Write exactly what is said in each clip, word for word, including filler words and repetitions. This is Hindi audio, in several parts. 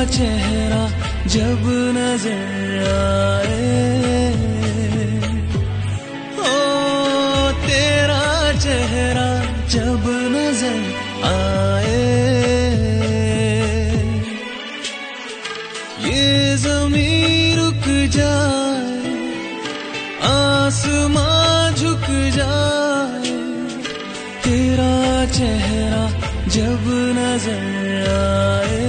चेहरा जब नजर आए, ओ तेरा चेहरा जब नजर आए, ये ज़मीं रुक जाए, आसमां झुक जाए, तेरा चेहरा जब नजर आए,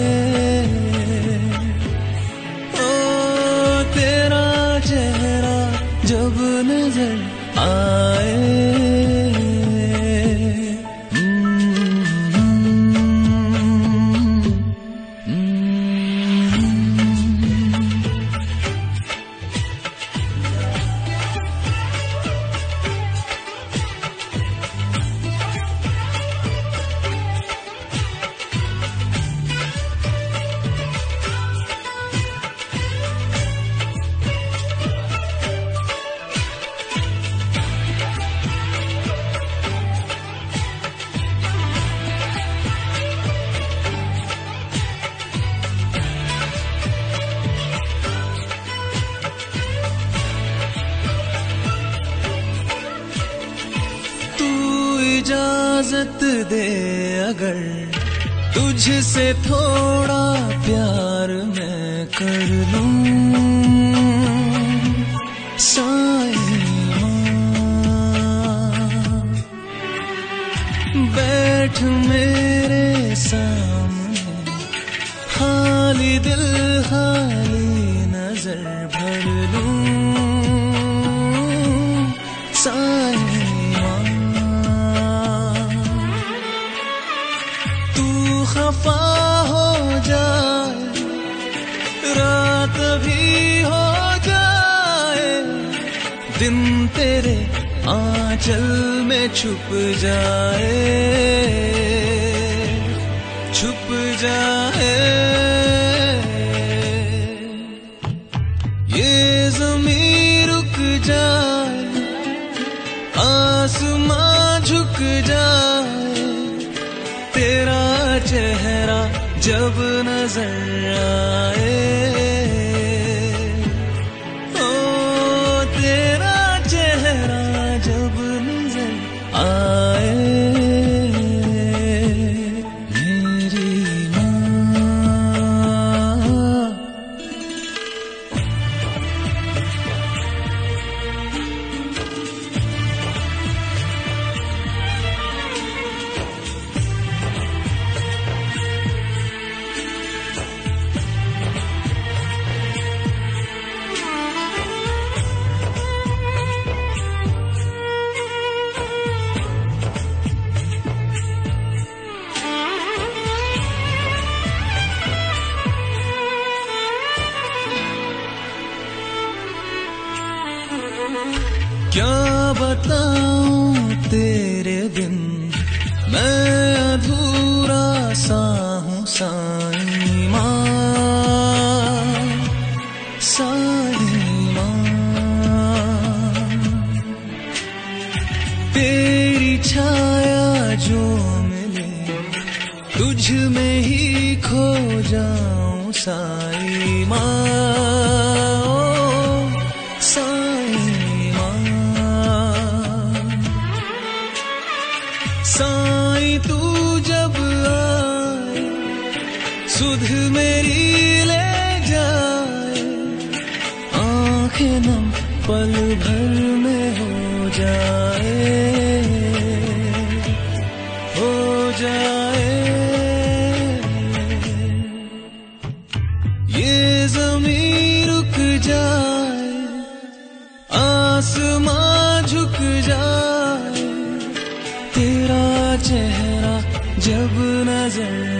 ओ तेरा चेहरा जब नजर आए। इजाजत दे अगर तुझसे थोड़ा प्यार मैं कर लूं, साईं बैठ मेरे सामने, खाली दिल खाली नजर भर लूं, साईं खफा हो जाए, रात भी हो जाए, दिन तेरे आंचल में छुप जाए, छुप जाए, ये ज़मीं रुक जाए, आसमां झुक जाए, तेरा चेहरा जब नजर आए, ओ तेरा चेहरा जब नजर आए, मेरी क्या बताऊं तेरे बिन मैं अधूरा सा हूँ साईं माँ, साईं माँ, तेरी छाया जो मिले तुझ में ही खो जाऊं साईं माँ, साईं तू जब आए, सुध मेरी ले जाए, आंखें नम पल भर में हो जाए, हो जाए, ये ज़मीं रुक जाए, आसमां झुक जाए, तेरा चेहरा जब नजर